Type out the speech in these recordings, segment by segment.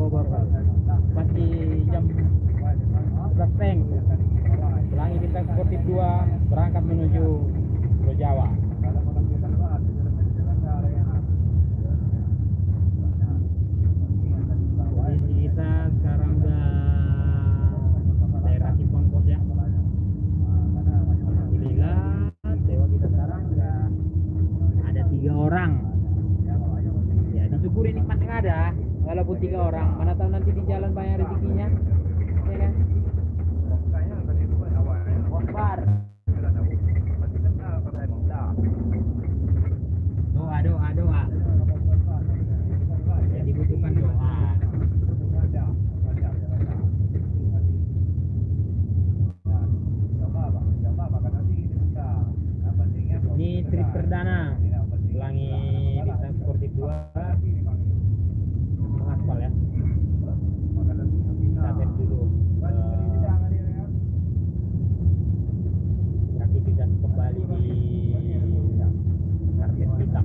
Bogor. Pasti jam 11 peng. Pelangi Bintang Sportif 2 berangkat menuju Pulau Jawa. Posisi kita sekarang udah daerah Cipongkos ya. Alhamdulillah, sewa kita sekarang udah ada 3 orang. Ya disyukuri nikmat yang ada, walaupun 3 orang. Mana tahu nanti di jalan banyak rezekinya, ya kan? Akbar. Doa. Ya dibutuhkan doa. Ini trip perdana Pelangi Bintang Sportif 2 mengaspal ya. Kita tes dulu aktivitas kembali di karpet hitam.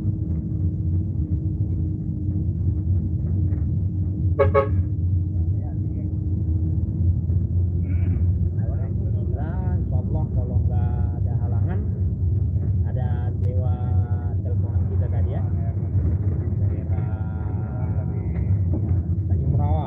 Alhamdulillah, insyaallah kalau nggak ada halangan, ada sewa teleponan kita tadi ya, daerah Tanjung Rawa.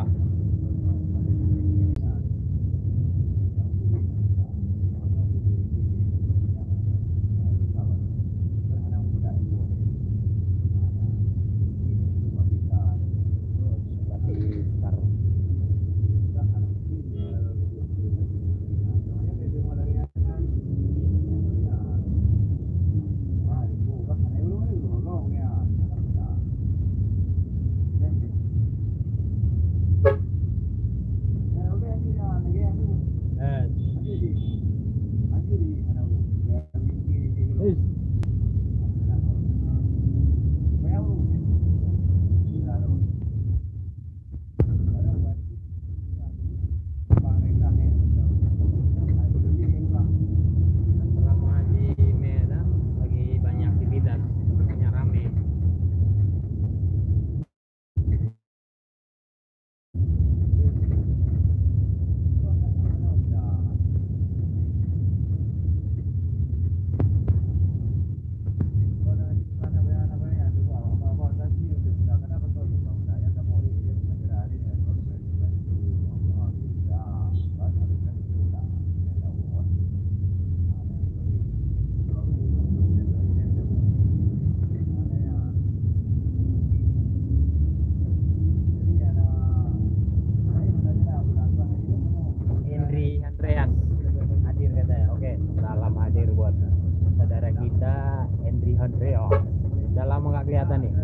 Udah lama nggak kelihatan nih.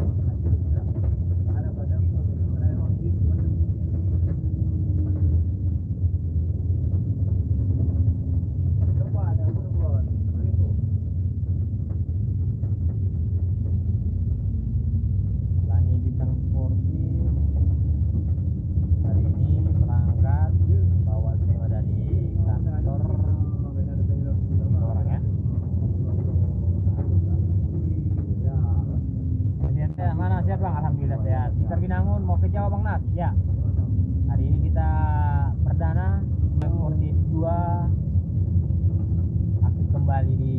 Pelangi Bintang Sportif hari ini berangkat bawa sewa dari kantor orang ya. Mana sehat bang? Alhamdulillah sehat. Kita Binangun mau ke Jawa bang Nas? Ya. Hari ini kita perdana Sportif 2 aktif kembali di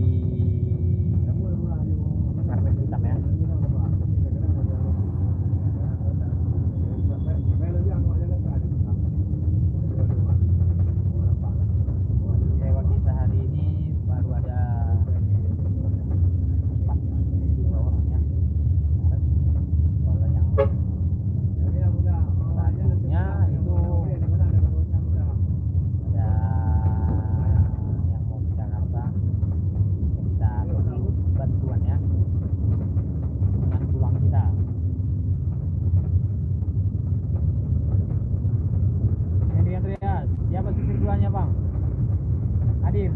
karpet hitam ya. Sewa kita hari ini baru ada 3 orang ya. Satunya itu ada yang mau ke Jakarta, kita bantuan ya dengan pulang kita. Henry Andreas, siapa supir duanya bang? Hadir.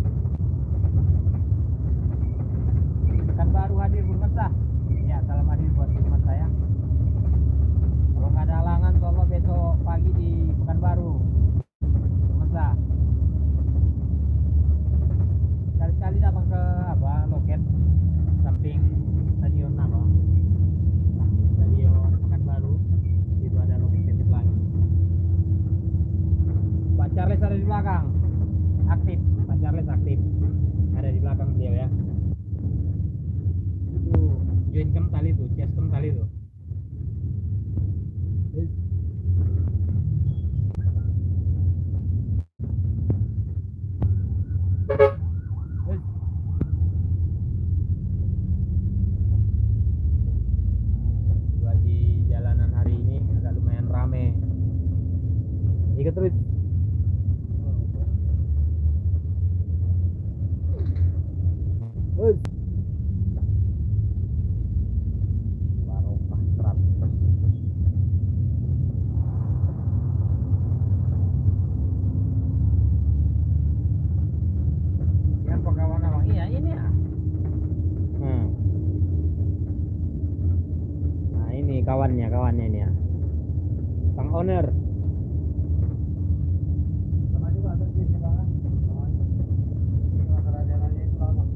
Pekanbaru hadir Burmasa. Ya, salam hadir buat teman saya. Kalau nggak ada halangan, insyaallah besok pagi di Pekanbaru. Masa sekali-kali datang ke loket samping stadion Pekanbaru. Itu ada loket belakang aktif, Pak Charles aktif, ada di belakang beliau ya. Itu join kental itu, chest kental itu. Di jalanan hari ini agak lumayan rame. Ikut terus. Barokah trap. Ya apa kawan abang? Iya ini ya. Nah ini kawannya ini ya. Sang owner. Sama juga terjadi sih bang. Ini masalah jalannya itu lama.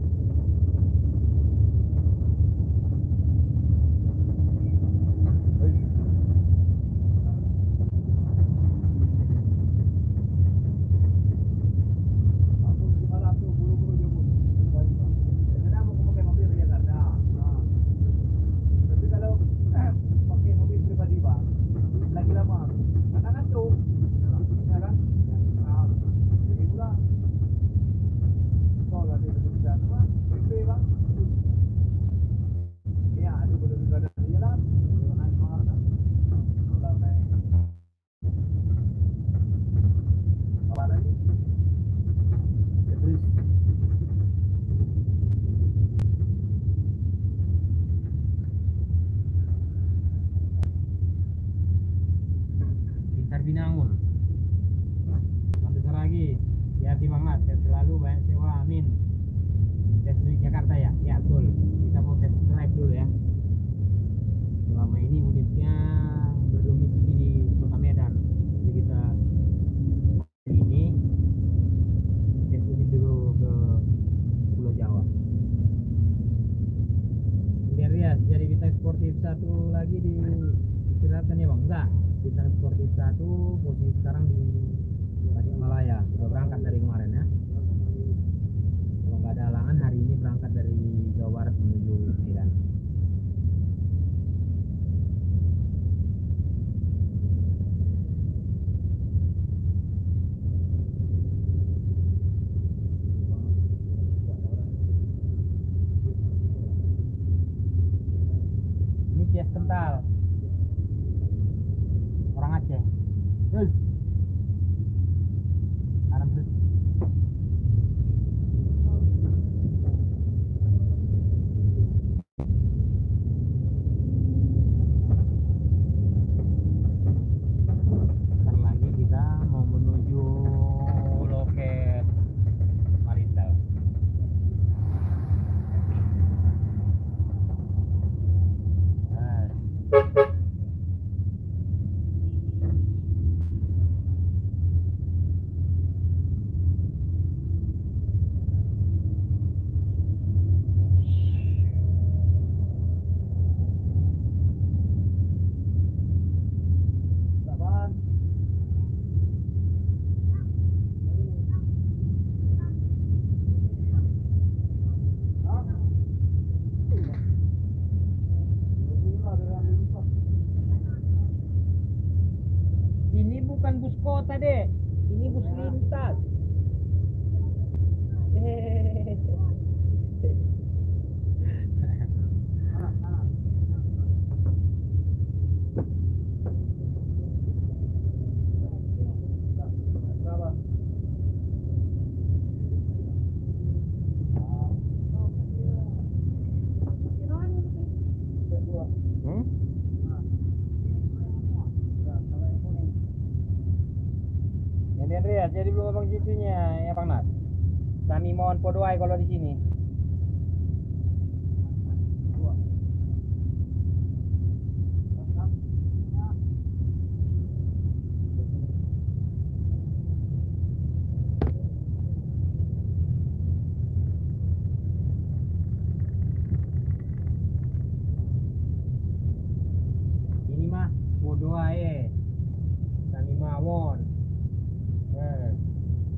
Pintar Binangun. Lanjut lagi. Hati banget, saya selalu banyak sewa, amin. Tes di Jakarta ya? Ya betul. Kita mau tes drive dulu ya. Selama ini unitnya berdomisili di Kota Medan. Jadi kita ini tes unit dulu ke Pulau Jawa. Biar ya, jadi bintang sportif satu lagi di istirahatkan ya bang? Enggak. Bintang sportif satu posisi sekarang di Tasikmalaya. Udah berangkat dari kemarin ya. Kalau nggak ada halangan hari ini berangkat dari Jawa Barat menuju Medan. Ini Cias kental. Orang Aceh. Terus. Kanan terus. Bentar lagi kita mau menuju loket Marintel. Ini bukan bus kota deh, ini bus lintas. Lihat jadi belum abang situnya ya Bang Nas. Kami mohon podoai kalau di sini. Ini mah podoai. Kami mawon.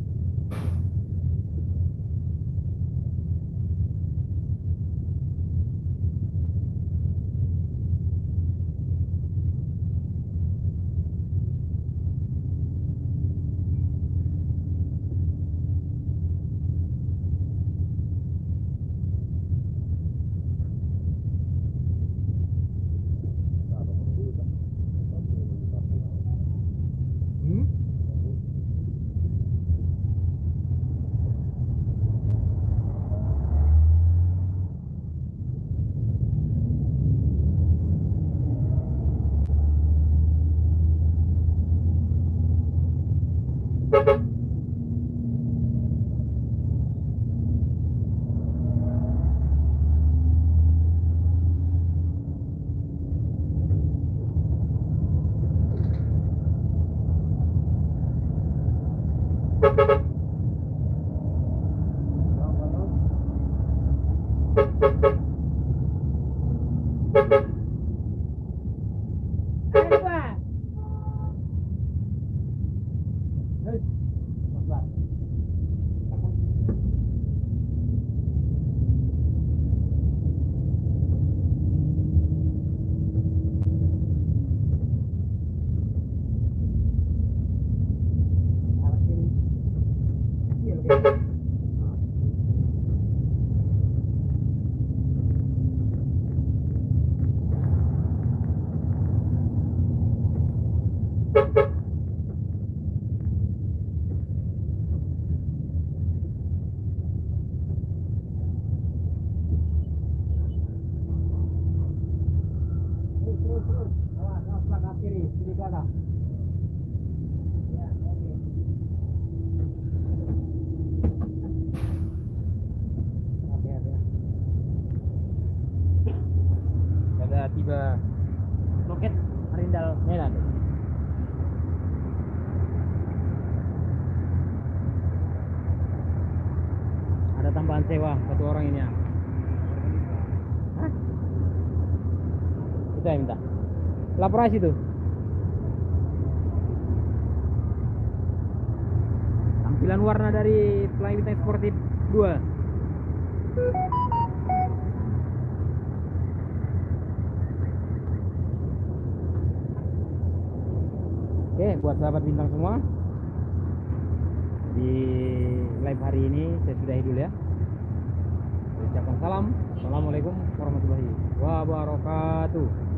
Belakang kiri, kiri belakang. Sudah tiba loket Arindal Medan. Ada tambahan sewa 1 orang ini ya. Hah? Kita yang minta. Laporan situ. Tampilan warna dari Flying Bintang Sportif 2. Oke, buat sahabat bintang semua, di live hari ini saya sudahi dulu ya. Saya ucapkan salam. Assalamualaikum warahmatullahi wabarakatuh.